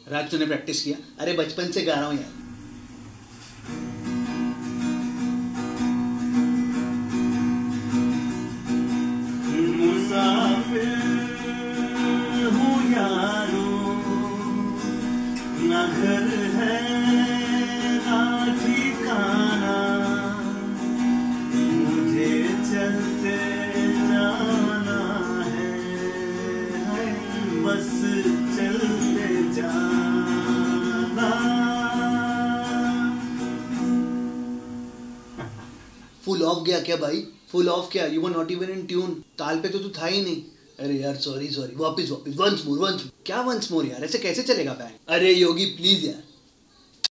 राज तूने प्रैक्टिस किया? अरे बचपन से गा रहा हूँ यार। मुसाफिर हूँ यारो, ना घर है ना ठिकाना, मुझे चलते जाना है, बस चलते जाना। फुल ऑफ गया क्या भाई? फुल ऑफ क्या? You were not even in tune. ताल पे तो तू था ही नहीं। अरे यार सॉरी वापस वंस मोर। क्या वंस मोर यार, ऐसे कैसे चलेगा बैंड? अरे योगी प्लीज यार।